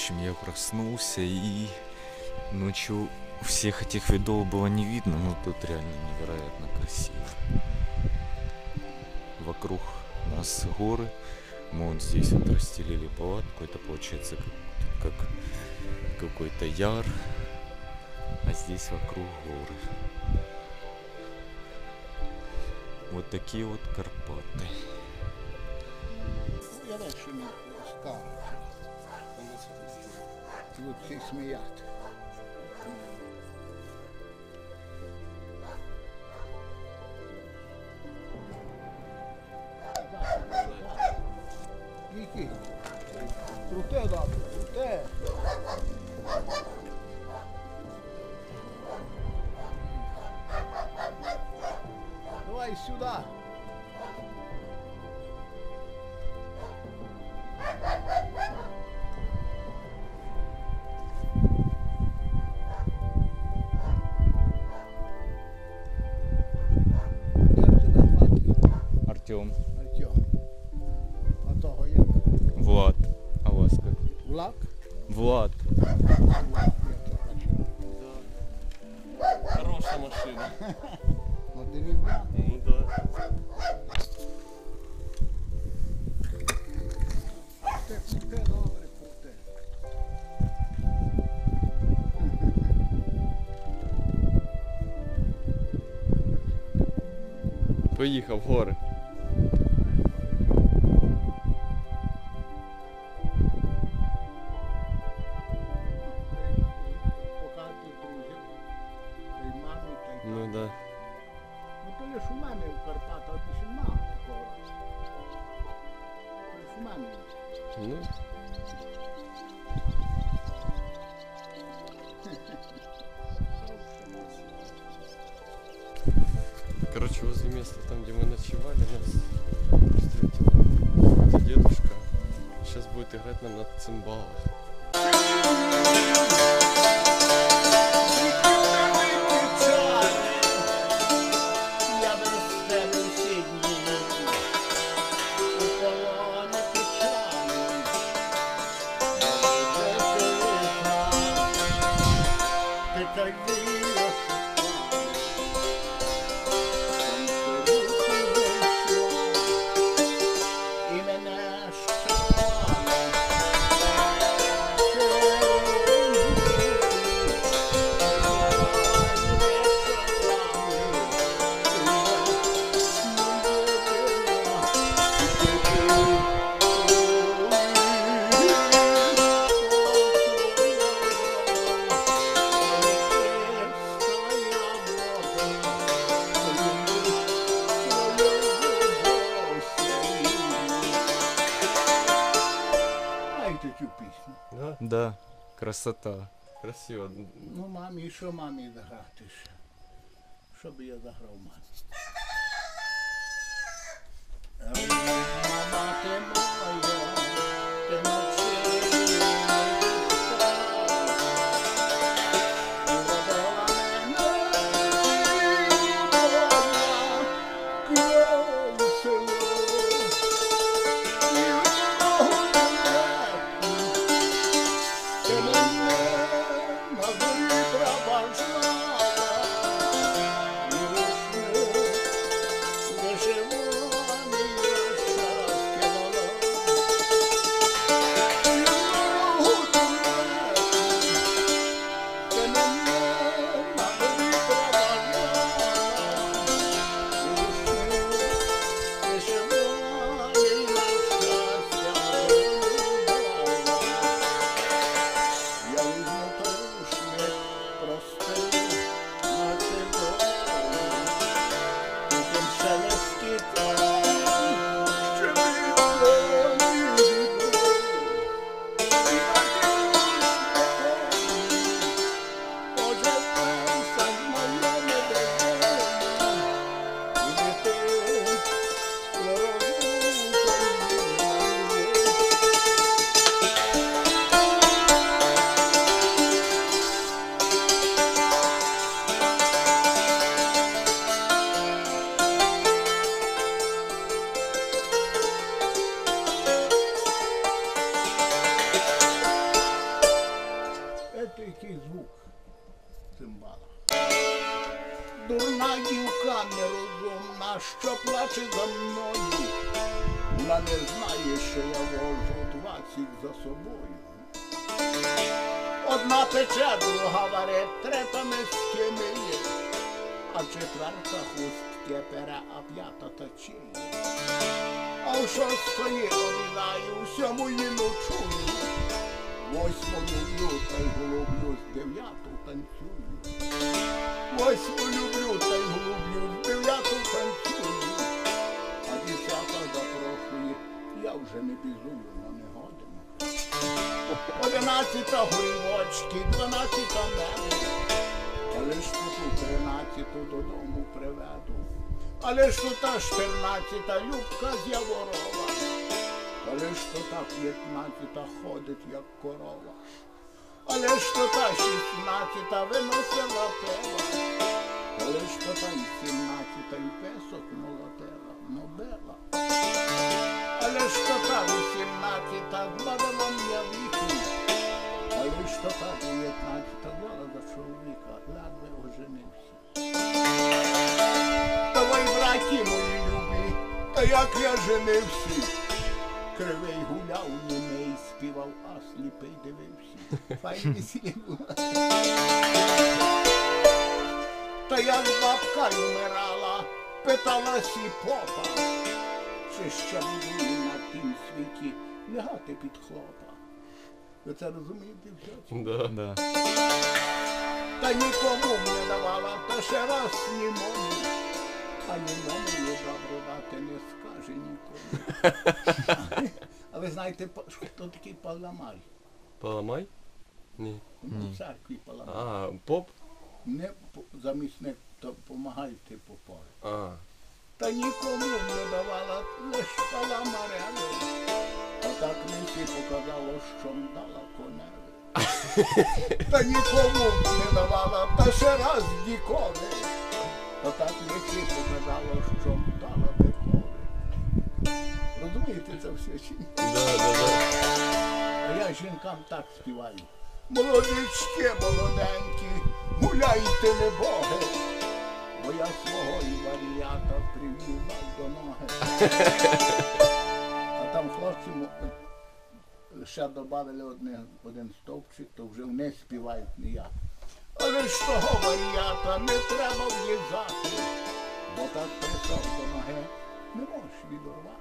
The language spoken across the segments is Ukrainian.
общем, я проснулся, и ночью всех этих видов было не видно, но тут реально невероятно красиво. Вокруг нас горы, мы вот здесь вот расстелили палатку, это получается как какой-то яр, а здесь вокруг горы. Вот такие вот Карпаты. Я дальше не скажу. Тут всі сміять. Які? Круте, добре, круте. Давай сюди. Артем. Артем. А того як? Влад. А вас как? Влад? Влад. Влад, я то бачив. Хорошая машина. На дерев'я. Ну да. Круте, добре, круте. Поїхав в гори. Покати друзів. Та й мами, та й Ну да. ну то лиш у мене в Карпатах більше нема такого. Лиш у мене. Ну. Короче, возле места, там, где мы ночевали, нас встретил дедушка. Сейчас будет играть нам на цимбалах. Я без тебе всі дні у полоні печалі. Ти так віяш. І мене знаєте цю пісню? Да? Да, красота. Красиво. Ну, мамі, що мамі заграти ще? Що би я заграв мамі? Мама, ти моя, ти ночі бабка нерозумна, що плаче за мною. Вона не знає, що я вожу 20 за собою. Одна пече, друга варить, третя миски миє, а четверта хустки пере, а п'ята точиє. А в шостої обідаю, в сьомої ночую, 8 люблю та й голублю, з 9 танцюю. 8 люблю та й голублю, з 9 танцюю, а 10 запрошує, я вже не бізую, но не годину. 11 грибочки, 12 меду, але ж тут 13 додому приведу. Але ж тут 14 Любка з Яворова, але ж тут 15 ходить як корова, але ж тут 16 виносила пива, але ж тут 17 і песок молотила, нобела. Але ж тут 18 збавила м'я віку, але ж тут 19 дала за чоловіка, ледве оженився. Давай, браті мої любі, та як я женився. Кривий гуляв, німий співав, а сліпий дивився. Файні весілля було. Та як бабка вмирала, питалась і попа, чи ще буду на тім світі лягати під хлопа. Ви це розумієте все? Да. Да. Та нікому не давала, та ще раз німому. А німому добре дати не скаже нікому. А ви знаєте, хто такий Паламай? Паламай? Ні. В церкві Паламай. А, поп? Не замісник, то помагайте попові. А. Та нікому не давала, лиш Паламареві. А так мені показало, що дала коневі. Та нікому не давала, та ще раз ніколи. Та так мені показало, що дала бикові. Розумієте це все чи ні? Да. А я жінкам так співаю. Молодички, молоденькі, гуляйте, не боги, бо я свого і варіата прив'язав до ноги. А там хлопці ще додали один стовпчик, то вже вони співають не я. Але ж того варіата не треба в'їжджати, бо так присав до ноги не можеш відорвати.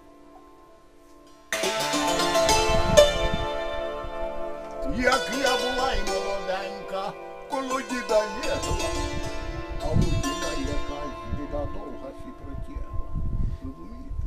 Як я була й молоденька, коло діда лягла, а у діда якась біда довга сі протягла. Розумієте?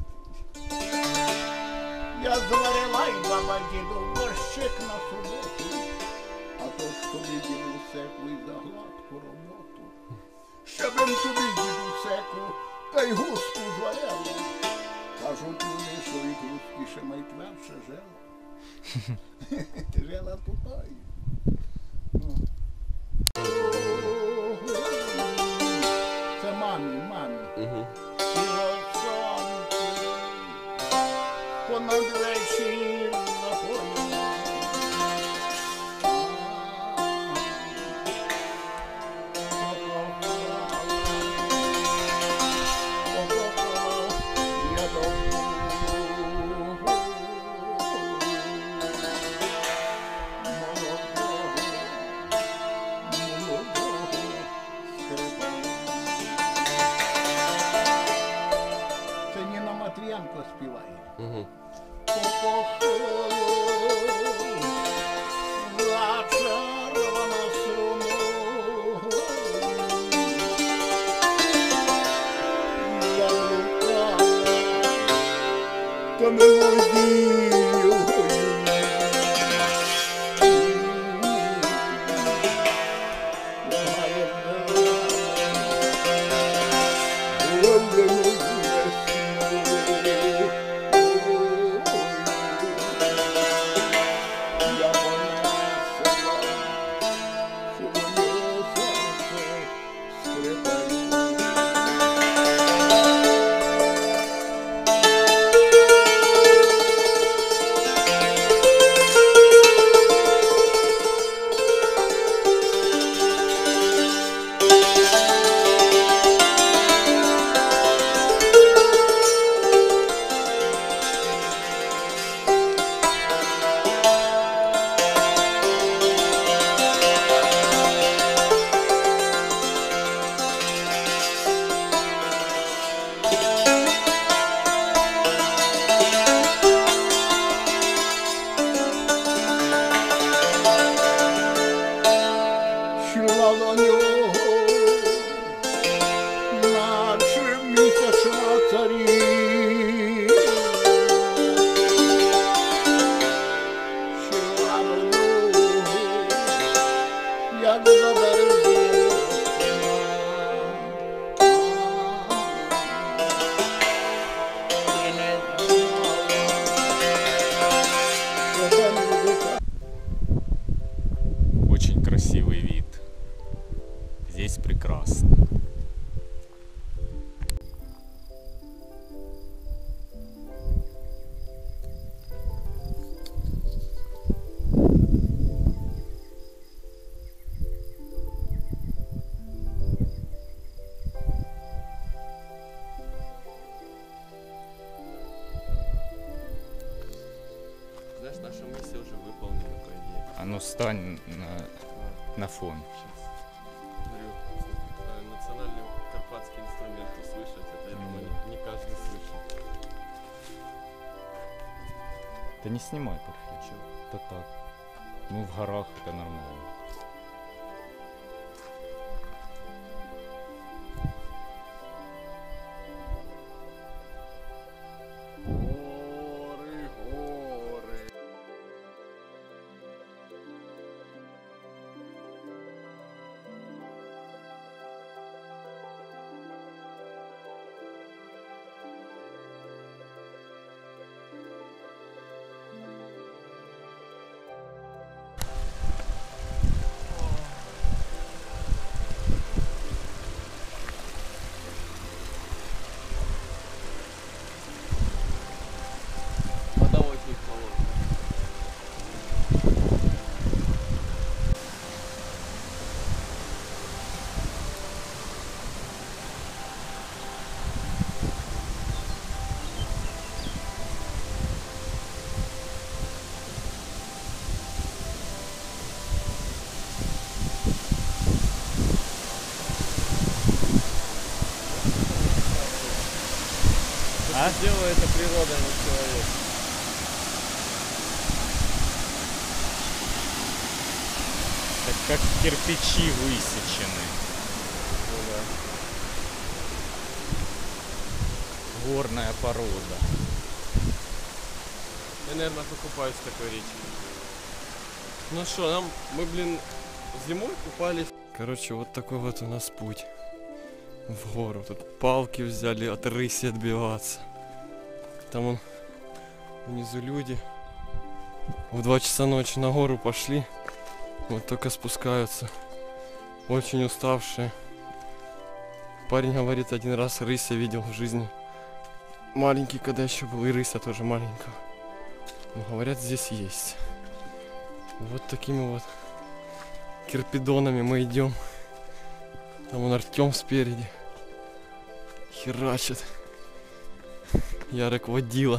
Я зварила й баба діду борщик на суботу, а то ж тобі діду секу й за гладку роботу. Щебим тобі діду секу, та й гуску зварила. Кажуть вони, що від гуски ще найтверше жила. Ти жила тутою. Це мамі. Угу. Понад вечір запою. Це Ніна Матвієнко співає. Угу. Зачарована струною, заблукала та мелодією. ну стань на фон. Говорю, национальный карпатский инструмент услышать, это, я думаю, не каждый слышит. Да не снимай так, это так. Ну в горах это нормально. Горы, горы. Вода очень холодная. А? Делает это природа, а не человек. Так как кирпичи высечены. Ну да. Горная порода. Я, наверное, покупаюсь в такой речке. Ну что, мы, блин, зимой купались. Короче, вот такой вот у нас путь в гору. Тут палки взяли от рыси отбиваться. Там вон внизу люди в 2 часа ночи на гору пошли. Вот только спускаются. Очень уставшие. Парень говорит, один раз рыся видел в жизни. Маленький, когда еще был, и рыся тоже маленького. Но говорят, здесь есть. Вот такими вот кирпидонами мы идем. Там вон Артем спереди херачит. Ярик водила.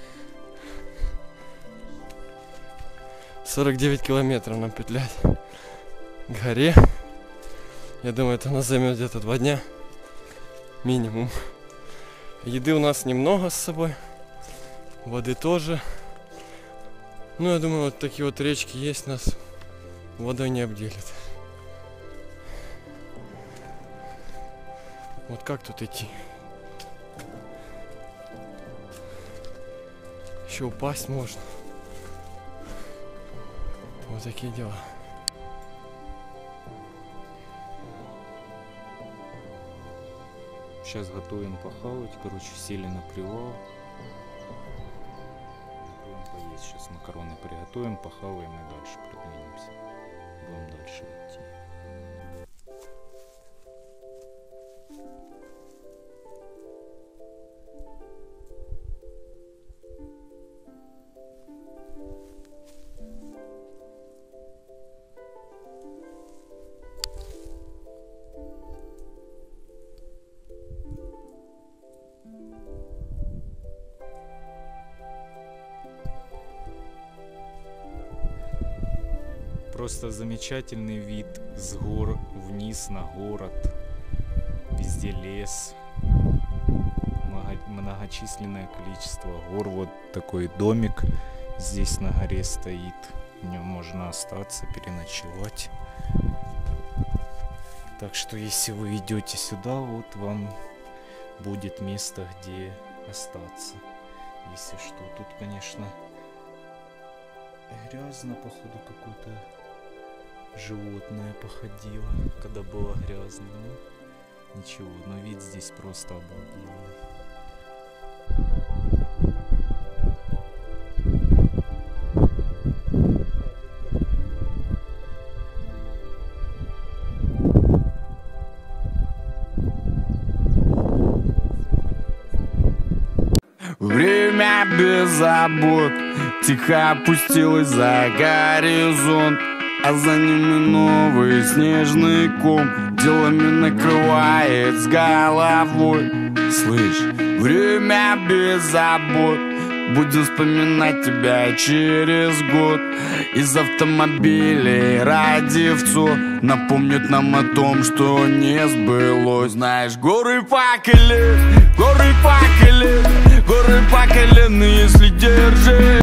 49 километров нам петлять к горе. Я думаю, это у нас займет где-то 2 дня минимум. Еды у нас немного с собой, воды тоже. Ну, я думаю, вот такие вот речки есть, нас водой не обделит. Вот как тут идти? Еще упасть можно. Вот такие дела. Сейчас готовим похавать, короче, сели на привал. Готовим поесть. Сейчас макароны приготовим, похаваем и дальше продвинемся. Будем дальше идти. Просто замечательный вид с гор вниз на город. Везде лес. Многочисленное количество гор. Вот такой домик здесь на горе стоит. В нем можно остаться, переночевать. Так что если вы идете сюда, вот вам будет место, где остаться. Если что, тут, конечно, грязно, походу, какое-то животное походило, когда было грязно. Ну, ничего, но вид здесь просто обалденный. Время без забот тихо опустилось за горизонт, а за ними новый снежный ком делами накрывает с головой. Слышь, время без забот Будем вспоминать тебя через год. Из автомобилей радиовцу напомнят нам о том, что не сбылось. Знаешь, горы факели, горы факели, горы факелены, если держишь.